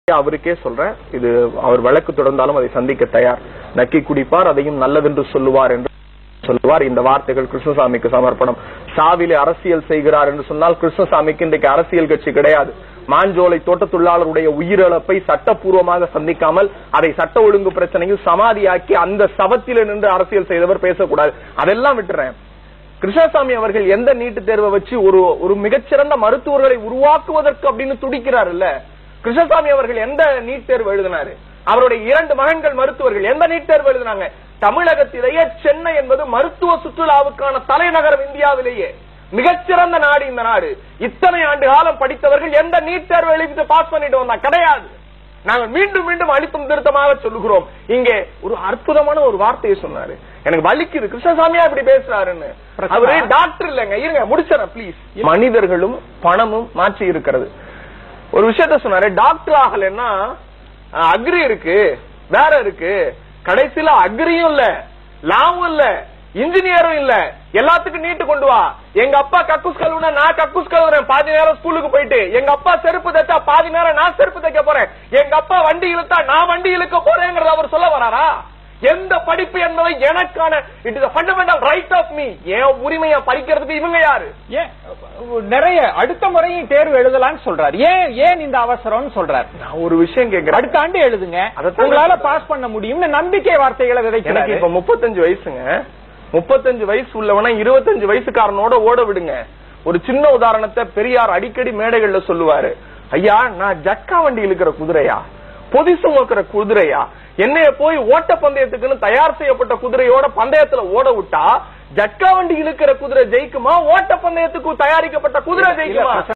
அவருக்கே சொல்றேன், இது அவர் வழக்கு தொடர்ந்தாலும் அதை சந்திக்க தயார். நக்கி குடிப்பார், அதையும் நல்லதென்று சொல்லுவார் என்று சொல்லுவார். இந்த வார்த்தைகள் கிருஷ்ணசாமிக்கு சமர்ப்பணம். சாவிலே அரசியல் செய்கிறார் என்று சொன்னால் கிருஷ்ணசாமிக்கு இன்றைக்கு அரசியல் கட்சி கிடையாது. மாஞ்சோலை தோட்ட தொழிலாளருடைய உயிரிழப்பை சட்டப்பூர்வமாக சந்திக்காமல் அதை சட்ட ஒழுங்கு பிரச்சனையில் சமாதியாக்கி அந்த சவத்தில நின்று அரசியல் செய்தவர் பேசக்கூடாது. அதெல்லாம் விட்டுறேன். கிருஷ்ணசாமி அவர்கள் எந்த நீட்டு தேர்வை வச்சு ஒரு மிகச்சிறந்த மருத்துவர்களை உருவாக்குவதற்கு அப்படின்னு துடிக்கிறார் இல்ல? கிருஷ்ணசாமி அவர்கள் எந்த நீட் தேர்வு எழுதினாரு? அவருடைய 2 மகன்கள் மருத்துவர்கள் எந்த நீட் தேர்வு எழுதினாங்க? தமிழகத்திலேயே சென்னை என்பது மருத்துவ சுற்றுலாவுக்கான தலைநகரம். இந்தியாவிலேயே மிகச்சிறந்த நாடு இந்த நாடு. இத்தனை ஆண்டு காலம் படித்தவர்கள் எந்த நீட் தேர்வு எழுதி பாஸ் பண்ணிட்டு வந்தா? கிடையாது. நாங்கள் மீண்டும் மீண்டும் அழுத்தம் திருத்தமாக சொல்லுகிறோம். இங்கே ஒரு அற்புதமான ஒரு வார்த்தையை சொன்னாரு, எனக்கு வலிக்குது. கிருஷ்ணசாமியா இப்படி பேசுறாருன்னு. அவரு டாக்டர் இல்லங்க. இருங்க முடிச்சறேன் பிளீஸ். மனிதர்களும் பணமும் மாற்றி இருக்கிறது. ஒரு விஷயத்த சொன்னாரு, டாக்டர் ஆகலன்னா அக்ரி இருக்கு, வேற இருக்கு. கடைசியில அக்ரியும் இல்ல, லாவும் இல்ல, இன்ஜினியரும் இல்ல, எல்லாத்துக்கும் நீட்டு கொண்டு வா. எங்க அப்பா கக்கூஸ் கழுவுனா நான் கக்கூஸ் கழுவுறேன் பாதி நேரம் ஸ்கூலுக்கு போயிட்டு. எங்க அப்பா செருப்பு தைச்சா பாதி நேரம் நான் செருப்பு தைக்க போறேன். எங்க அப்பா வண்டி இழுத்தா நான் வண்டி இழுக்க போறேங்கிறத அவர் சொல்ல வராரா? எந்த படிப்பு என்பதை எனக்கான it is fundamental right of me. என் உரிமையை பறிக்கிறதுக்கு இவங்க யாரு? ஏன் நிறைய அடுத்த முறையும் தேர்வு எழுதலாம்னு சொல்றாரு. ஏன் இந்த அவசரம் சொல்றாரு? நான் ஒரு விஷயம் கேட்கிறேன். அடுத்த ஆண்டு எழுதுங்க, உங்களால பாஸ் பண்ண முடியும்னு நம்பிக்கை வார்த்தைகளை விதைக்கிறாரு. இப்ப 35 வயசுங்க. 35 வயசு உள்ளவன 25 வயசுக்காரனோட ஓட விடுங்க. ஒரு சின்ன உதாரணத்தை பெரியார் அடிக்கடி மேடைகள்ல சொல்லுவாரு. ஐயா, நான் ஜட்கா வண்டி இழுக்கிற குதிரையா, பொதி சுமக்கிற குதிரையா? என்னைய போய் ஓட்ட பந்தயத்துக்குன்னு தயார் செய்யப்பட்ட குதிரையோட பந்தயத்துல ஓட விட்டா ஜட்கா வண்டி இழுக்கிற குதிரை ஜெயிக்குமா? ஓட்ட பந்தயத்துக்கு தயாரிக்கப்பட்ட குதிரை ஜெயிக்குமா?